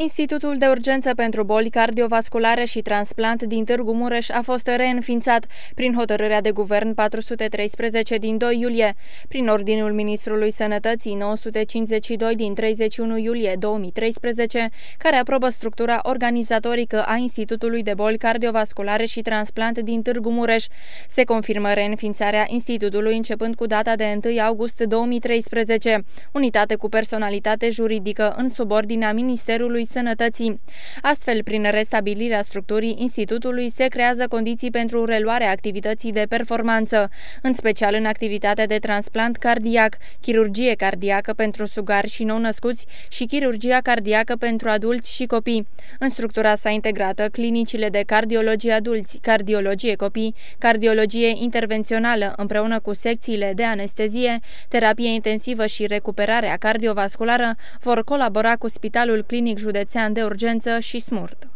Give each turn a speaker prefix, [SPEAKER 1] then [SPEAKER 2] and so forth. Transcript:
[SPEAKER 1] Institutul de Urgență pentru Boli Cardiovasculare și Transplant din Târgu Mureș a fost reînființat prin hotărârea de guvern 413 din 2 iulie, prin ordinul Ministrului Sănătății 952 din 31 iulie 2013, care aprobă structura organizatorică a Institutului de Boli Cardiovasculare și Transplant din Târgu Mureș. Se confirmă reînființarea institutului începând cu data de 1 august 2013, unitate cu personalitate juridică în subordinea Ministerului Sănătății. Astfel, prin restabilirea structurii institutului, se creează condiții pentru reluarea activității de performanță, în special în activitatea de transplant cardiac, chirurgie cardiacă pentru sugari și nou-născuți și chirurgia cardiacă pentru adulți și copii. În structura sa integrată, clinicile de cardiologie adulți, cardiologie copii, cardiologie intervențională, împreună cu secțiile de anestezie, terapie intensivă și recuperarea cardiovasculară, vor colabora cu Spitalul Clinic Județean de Urgență și SMURD.